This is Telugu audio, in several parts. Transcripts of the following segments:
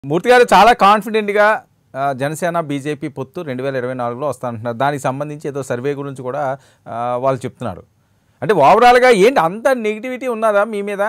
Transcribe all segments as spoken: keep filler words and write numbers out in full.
మూర్తి గారు చాలా కాన్ఫిడెంట్‌గా ఆహ్, జనసేన బీజేపీ పొత్తు రెండు వేల ఇరవై నాలుగులో వస్తానంటున్నారు. దానికి సంబంధించి ఏదో సర్వే గురించి కూడా ఆహ్, వాళ్ళు చెప్తున్నారు. అంటే ఓవరాల్‌గా ఏంటి అంత నెగటివిటీ ఉన్నదా మీ మీద?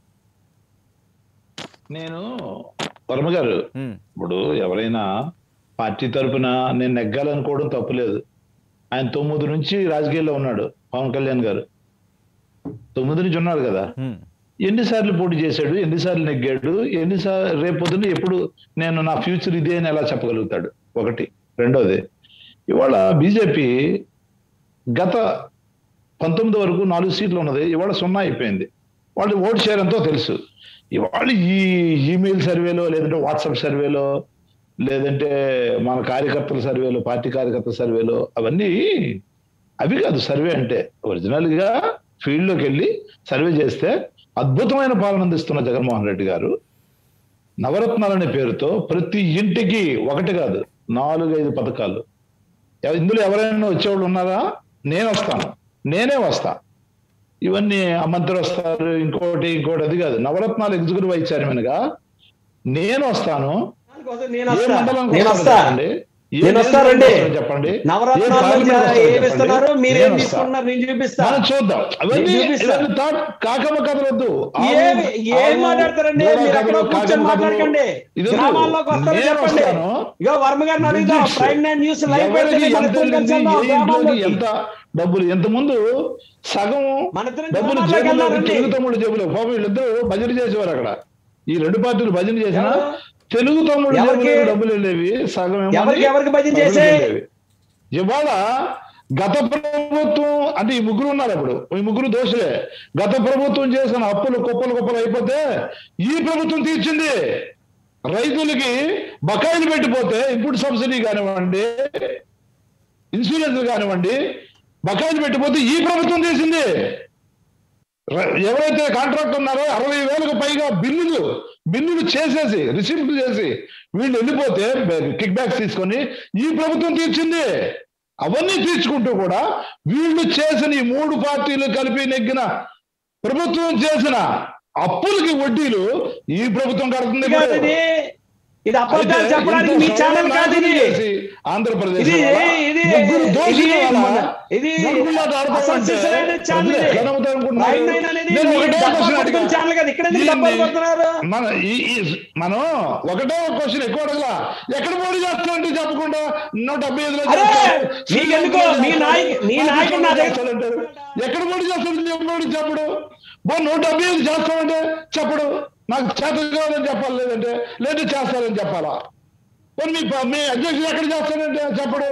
నేను వర్మ గారు హ్మ్. ఇప్పుడు ఎవరైనా పార్టీ తరపున నేను నెగ్గాలనుకోవడం తప్పులేదు. ఆయన తొమ్మిది నుంచి రాజకీయాల్లో ఉన్నాడు పవన్ కళ్యాణ్ గారు. తొమ్మిది నుంచి ఉన్నాడు కదా. హ్మ్. ఎన్నిసార్లు పోటీ చేశాడు, ఎన్నిసార్లు నెగ్గాడు, ఎన్నిసార్లు రేపు పొద్దున్న ఎప్పుడు నేను నా ఫ్యూచర్ ఇదే అని ఎలా చెప్పగలుగుతాడు? ఒకటి. రెండోది, ఇవాళ బీజేపీ గత పంతొమ్మిది వరకు నాలుగు సీట్లు ఉన్నది, ఇవాళ సున్నా అయిపోయింది. వాళ్ళు ఓటు షేర్ ఎంతో తెలుసు. ఇవాళ ఈ ఈమెయిల్ సర్వేలో, లేదంటే వాట్సాప్ సర్వేలో, లేదంటే మన కార్యకర్తల సర్వేలో, పార్టీ కార్యకర్తల సర్వేలో, అవన్నీ అవి కాదు సర్వే అంటే. ఒరిజినల్ గా ఫీల్డ్ లోకి వెళ్ళి సర్వే చేస్తే అద్భుతమైన పాలన అందిస్తున్న జగన్మోహన్ రెడ్డి గారు నవరత్నాలనే పేరుతో ప్రతి ఇంటికి ఒకటి కాదు నాలుగైదు పథకాలు. ఇందులో ఎవరైనా వచ్చేవాళ్ళు ఉన్నారా? నేను వస్తాను, నేనే వస్తా. ఇవన్నీ ఆ మంత్రి వస్తారు, ఇంకోటి ఇంకోటి, అది కాదు. నవరత్నాలు ఎగ్జిక్యూటివ్ వైస్ చైర్మన్ గా నేను వస్తాను. ఏ మండలానికి వస్తానండి? చెప్పండి. చూద్దాం. అవన్నీ కాకమ్మ కథలు వద్దు. ఏం మాట్లాడతారండి? ఎంత డబ్బులు ఎంత ముందు సగం డబ్బులు జేబులో, తెలుగు తమ్ముడు జేబులో. పాపం వీళ్ళిద్దరు భజన చేసేవారు అక్కడ. ఈ రెండు పార్టీలు భజన చేసినా తెలుగు తమ్ముడు డబ్బులు వెళ్ళేవి, సగం వెళ్ళేవి. ఇవాళ గత ప్రభుత్వం అంటే ఈ ముగ్గురు ఉన్నారు అప్పుడు, ఈ ముగ్గురు దోషులే. గత ప్రభుత్వం చేసిన అప్పులు కుప్పలు కుప్పలు అయిపోతే ఈ ప్రభుత్వం తీర్చింది. రైతులకి బకాయిలు పెట్టిపోతే ఇన్పుట్ సబ్సిడీ కానివ్వండి, ఇన్సూరెన్స్ కానివ్వండి, బకాయిలు పెట్టిపోతే ఈ ప్రభుత్వం తీసింది. ఎవరైతే కాంట్రాక్ట్ ఉన్నారో అరవై వేలకు పైగా బిల్లులు బిల్లులు చేసేసి రిసిప్ట్ చేసి వీళ్ళు వెళ్ళిపోతే కిక్ బ్యాక్స్ తీసుకొని ఈ ప్రభుత్వం తీర్చింది. అవన్నీ తీర్చుకుంటూ కూడా వీళ్ళు చేసిన ఈ మూడు పార్టీలు కలిపి నెగ్గిన ప్రభుత్వం చేసిన అప్పులకి వడ్డీలు ఈ ప్రభుత్వం కడుతుంది. ఇది అబద్ధాలు చెప్పడానికి మీ ఛానల్ కాదు. ఇది ఆంధ్రప్రదేశ్ మనం ఒకటే క్వశ్చన్ ఎక్కువ అడగలా. ఎక్కడ పోటీ చేస్తామంటే చెప్పకుండా నూట డెబ్బై ఐదులో ఎక్కడ పోటీ చేస్తాడు చెప్పడు. బో నూట డెబ్బై ఐదు చేస్తామంటే చెప్పడు. నాకు చేత కావాలని చెప్పాలి, లేదంటే లేదంటే చేస్తారని చెప్పాలా? మీ మీ అధ్యక్షుడు ఎక్కడ చేస్తాడంటే చెప్పడు.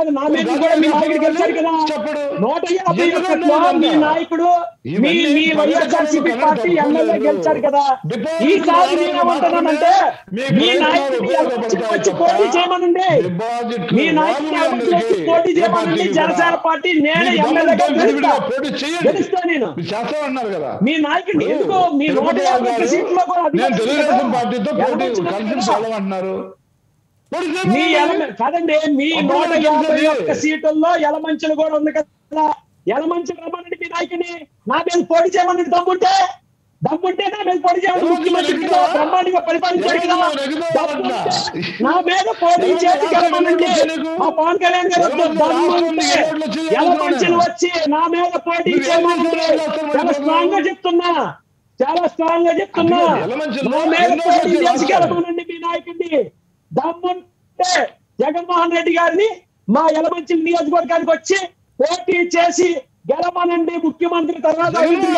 చెప్పడు. మీ నాయకుడు మీ వైఎస్ఆర్సీపీ పార్టీ ఎమ్మెల్యే గెలిచారు కదా. ఈసారి నేనేమంటున్నానంటే మీ నాయకుడిని వచ్చి పోటీ చేయమనండి. మీ నాయకుడిని పోటీ చేయమనండి. జనసేన పార్టీ నేను ఎమ్మెల్యేగా గెలుస్తా. నేను చేస్తామన్నారు కదా. మీ నాయకుడిని ఎందుకు మీ నూట యాభై ఒక్క సీట్లో కూడా తెలుగుదేశం పార్టీతో పోటీ కలిసి చాలమంటున్నారు. మీ కాదండి, మీ నూట యాభై ఒక్క సీటుల్లో యలమంచిలు కూడా ఉంది కదా. యలమంచిలు రమ్మనండి మీ నాయకుని. నా మీద పోటీ చేయమని దమ్ముంటే దమ్ముంటే నా మీద పోటీ చేయమని ముఖ్యమంత్రి బ్రహ్మాండంగా పరిపాలించారు కదా. నా మీద పోటీ చేసి గెలవనండి. మా పవన్ కళ్యాణ్ గారు దమ్ముంటే యలమంచిలు వచ్చి నా మీద పోటీ చేయమని చాలా స్ట్రాంగ్ గా చెప్తున్నా, చాలా స్ట్రాంగ్ గా చెప్తున్నా. నా మీద పోటీ చేసి గెలవనండి మీ నాయకుడిని. దమ్ముంటే జగన్మోహన్ రెడ్డి గారిని మా యలమంచిలి నియోజకవర్గానికి వచ్చి పోటీ చేసి గెలవనండి. ముఖ్యమంత్రి తర్వాత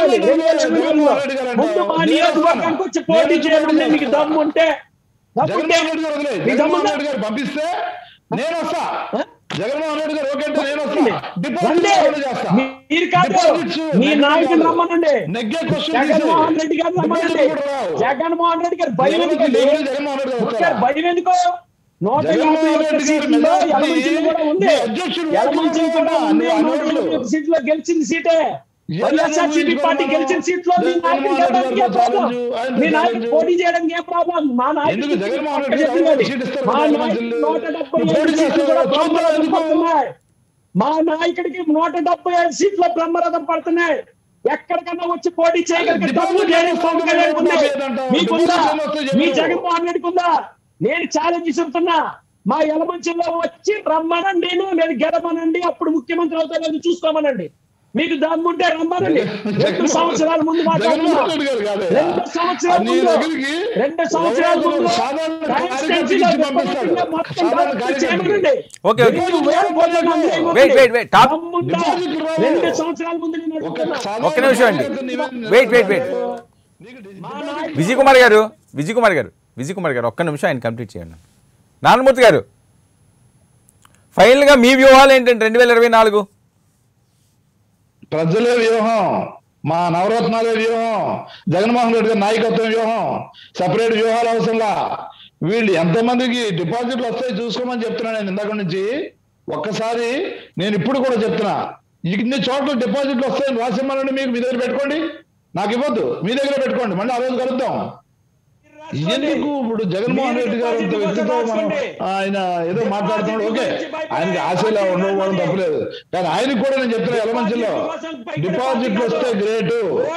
ముందు మా నియోజకవర్గానికి వచ్చి పోటీ చేయాలండి. మీకు దమ్ముంటే జగన్మోహన్ రెడ్డి గారు పంపిస్తే నేను వస్తా. జగన్మోహన్ రెడ్డి గారు ఓకే అంటే నేను వస్తా. మీరు కాదు, మీ నాయకుడు రమ్మనండి. జగన్మోహన్ రెడ్డి గారు రమ్మనండి. జగన్మోహన్ రెడ్డి గారు భయం ఎందుకు? భయం ఎందుకు? నూట యాభై ఒక్క సీట్లో యలమంచిలి కూడా ఉంది. యలమంచిలి కూడా ఉంది. నూట యాభై ఒక్క సీట్లో గెలిచిన సీటే. వైఎస్ఆర్సీపీ పార్టీ గెలిచిన సీట్లో మీ నాయకుడు గెలవడానికి ఏ ప్రాబ్లం? మీ నాయకుడు పోటీ చేయడానికి ఏ ప్రాబ్లం? మా నాయకుడు మా నాయకుడు నూట డెబ్బై ఐదు సీట్లు కూడా బ్రహ్మరథం పడుతున్నాయి. మా నాయకుడికి నూట డెబ్బై ఐదు సీట్ల బ్రహ్మరథం పడుతున్నాయి. ఎక్కడికన్నా వచ్చి పోటీ చేయగలిగే డబ్బు పవన్ కళ్యాణ్ ఉంది. మీకుందా? మీ జగన్మోహన్ రెడ్డికి ఉందా? నేను ఛాలెంజ్ ఇస్తున్నా, మా యలమంచిలో వచ్చి రమ్మనండి, నేను గెలవనండి, అప్పుడు ముఖ్యమంత్రి అవుతారని చూసుకోమనండి. మీకు దమ్ముంటే రమ్మనండి. రెండు సంవత్సరాల ముందు మాట్లాడుతున్నా, రెండు సంవత్సరాల ముందు రెండు సంవత్సరాల ముందు ఓకే ఓకే రెండు సంవత్సరాల ముందు ఒక్క నిమిషం అండి, wait wait wait Vijay Kumar గారు విజయ్ కుమార్ గారు విజయ్ కుమార్ గారు ఒక్క నిమిషం ఆయన కంప్లీట్ చేయండి. నారాయణమూర్తి గారు, ఫైనల్గా మీ వ్యూహాలు ఏంటంటే రెండు వేల ఇరవై నాలుగు ప్రజలే వ్యూహం, మా నవరత్నాలే వ్యూహం, జగన్మోహన్ రెడ్డి గారి నాయకత్వం వ్యూహం, సపరేట్ వ్యూహాలు అవసరంలా. వీళ్ళు ఎంతమందికి డిపాజిట్లు వస్తాయి చూసుకోమని చెప్తున్నా నేను ఇందాక నుంచి. ఒక్కసారి నేను ఇప్పుడు కూడా చెప్తున్నా, ఇన్ని చోట్ల డిపాజిట్లు వస్తాయని రాసిమ్మనండి, మీకు మీ దగ్గర పెట్టుకోండి, నాకు ఇవ్వద్దు, మీ దగ్గర పెట్టుకోండి, మళ్ళీ ఆ రోజు కలుద్దాం. ఎందుకు ఇప్పుడు జగన్మోహన్ రెడ్డి గారు అంత వ్యక్తితో మనం ఆయన ఏదో మాట్లాడుతున్నాడు, ఓకే ఆయనకి ఆశలా ఉండకపోవడం తప్పలేదు, కానీ ఆయనకు కూడా నేను చెప్తున్నా యలమంచిలో డిపాజిట్లు వస్తే గ్రేటు.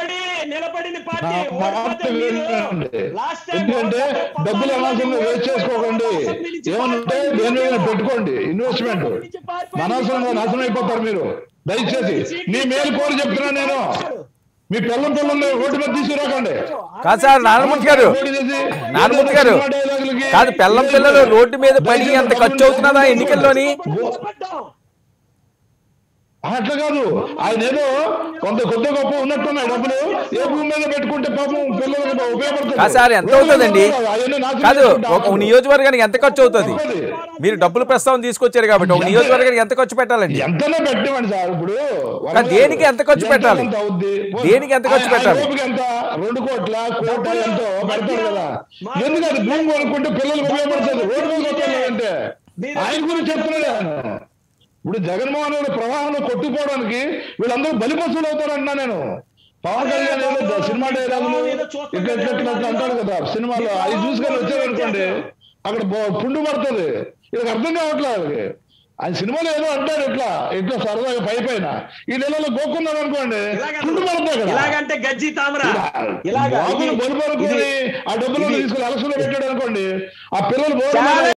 ఎందుకంటే డబ్బులు అనవసరంగా వేస్ట్ చేసుకోకండి, ఏమనుంటే దేని మీద పెట్టుకోండి, ఇన్వెస్ట్మెంట్. అనవసరంగా నాశనం అయిపోతారు మీరు. దయచేసి మీ మేలు కోరి చెప్తున్నా నేను, మీ పిల్లం పిల్లల్ని రోడ్డు మీద తీసుకురాకండి. కాదు సార్ నారాయణమూర్తి గారు, నారాయణమూర్తి గారు కాదు, పిల్లం పిల్లలు రోడ్డు మీద పడి అంత ఖర్చు అవుతున్నదా ఎన్నికల్లోని? అట్లా కాదు, ఆయన ఏదో కొంత కొద్ది గొప్ప ఉన్నట్టున్నాయి డబ్బులు, ఏ భూమి మీద పెట్టుకుంటే పాపం పిల్లలకి ఉపయోగపడుతుంది. సార్ ఎంత అవుతుందండి? కాదు, ఒక నియోజకవర్గానికి ఎంత ఖర్చు అవుతుంది? మీరు డబ్బులు ప్రస్తావన తీసుకొచ్చారు కాబట్టి ఒక నియోజకవర్గానికి ఎంత ఖర్చు పెట్టాలండి? ఎంతనే పెట్టివ్వండి సార్. ఇప్పుడు దేనికి ఎంత ఖర్చు పెట్టాలి? దేనికి ఎంత ఖర్చు పెట్టాలి? ఎంత రెండు కోట్ల కోట ఎంతో పెడతారు కదా, ఎందుకంటే భూమి కొనుక్కుంటే పిల్లలకు ఉపయోగపడుతుంది. రోడ్డు మీద అంటే ఆయన గురించి చెప్తున్నాడు ఆయన. ఇప్పుడు జగన్మోహన్ రెడ్డి ప్రవాహంలో కొట్టుకోవడానికి వీళ్ళందరూ బలిపశువులు అవుతారంటున్నా నేను. పవన్ కళ్యాణ్ ఏదో సినిమా డైలాగులు ఇట్లా ఇట్లా అంటాడు కదా సినిమాలో, అవి చూసుకొని వచ్చారనుకోండి అక్కడ పుండు పడుతుంది. ఇది అర్థం కావట్లేదు. ఆయన సినిమాలో ఏదో అంటాడు ఇట్లా ఇట్లా సరదాగా పై పైన, ఈ నెలలో గోక్కున్నాడు అనుకోండి పుండు పడుతుంది కదా. బాబులు బలి పడుకొని ఆ డబ్బులు తీసుకుని అలసలో పెట్టాడు అనుకోండి, ఆ పిల్లలు